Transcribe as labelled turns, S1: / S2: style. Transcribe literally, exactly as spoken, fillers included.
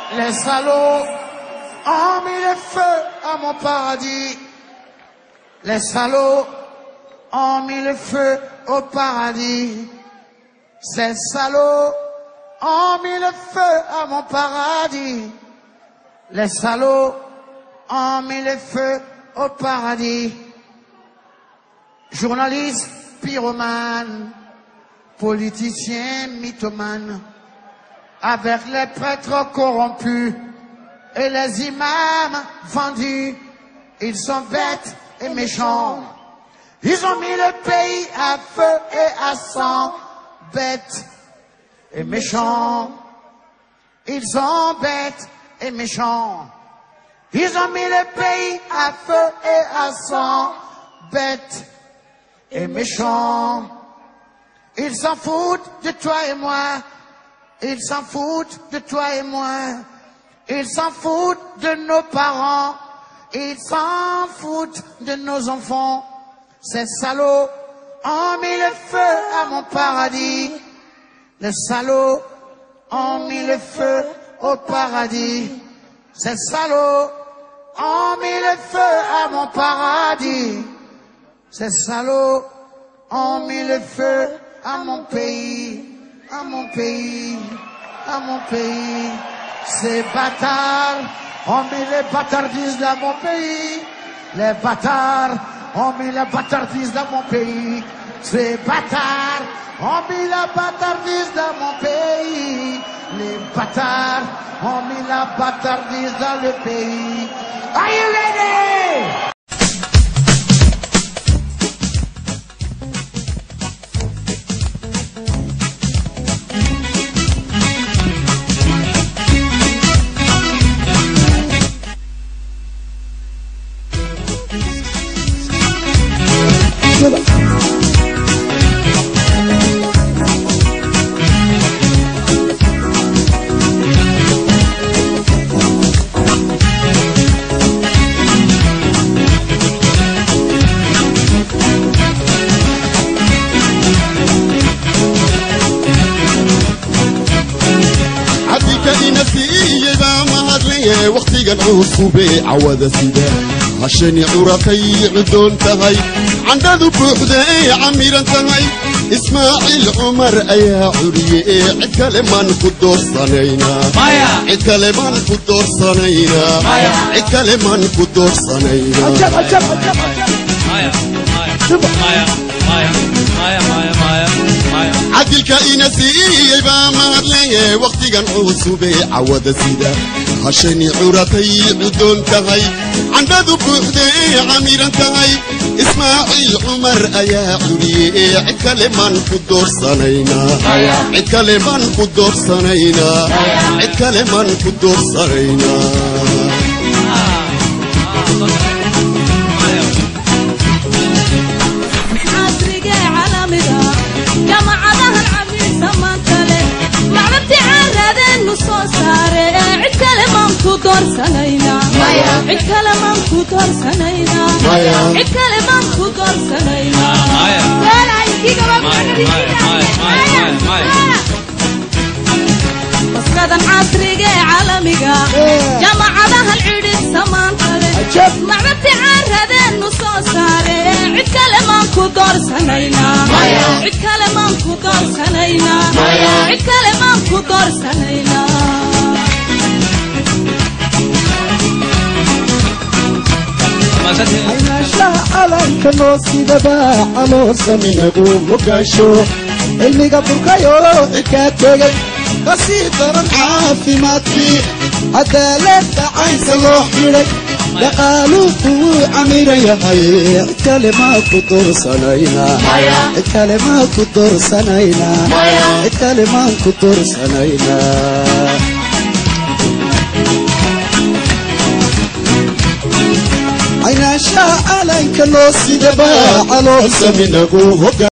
S1: Les salauds ont mis le feu à mon paradis. Les salauds ont mis le feu au paradis. Ces salauds ont mis le feu à mon paradis. Les salauds ont mis le feu au paradis. Journalistes, pyromanes, politiciens, mythomanes, avec les prêtres corrompus et les imams vendus, ils sont bêtes et méchants. Ils ont mis le pays à feu et à sang, bêtes et méchants. Ils sont bêtes et méchants. Ils ont mis le pays à feu et à sang, bêtes et méchants. Ils s'en foutent de toi et moi. Ils s'en foutent de toi et moi. Ils s'en foutent de nos parents. Ils s'en foutent de nos enfants. Ces salauds ont mis le feu à mon paradis. Les salauds ont mis le feu au paradis. Ces salauds ont mis le feu à mon paradis. Ces salauds ont mis le feu à mon pays, à mon pays, à mon pays. Ces bâtards ont mis les bâtardises dans mon pays. Les bâtards ont mis la bâtardise dans mon pays. Ces bâtards ont mis la bâtardise dans mon pays. Les bâtards ont mis la bâtardise dans le pays. Are you ready?
S2: وقتي عصوبي عوض سيدا عشان عرقي عدون تهي عندو بوحدي عميرا تهي اسماعيل عمر ايا عريه عد كلمان قدور صنينا عد كلمان قدور صنينا عد كلمان قدور صنينا
S3: عجب عجب عجب مايا مايا مايا مايا مايا مايا مايا
S2: عدل كائنتي يبا مهرلي وقتي عصوبي عوض سيدا عشان عرقي عدون تهي عندو بوحدي عميرا تهي اسماعيل عمر ايا عريه عد كلمان قدور صنينا عد كلمان قدور صنينا عد كلمان قدور صنينا
S4: كودور سنينا عد كلمان كودور سنينا عد كلمان كودور سنينا لا لا يجيك بس كذا عصري عالمي جماعة ذا العيد سمان كله معبتي عرض النصوص ساري عد كلمان كودور سنينا عد كلمان كودور سنينا عد كلمان كودور سنينا
S3: أنا شاء عليك نوسي دبا علوس من أبو مكاشو اللي قبلك يو كاتجي قصيدة عافي ما تفي عدالة عايز روح لك لقالوا هو أمير يا هاي كلمة كدور سنينا كلمة كدور سنينا كلمة كدور سنينا أنا شاء عليك نوسي دبا علوس من أبو